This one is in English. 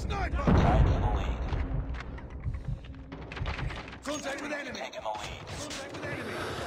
Sniper! Tied for the lead. Contact with enemy! Taking the lead. Contact with enemy!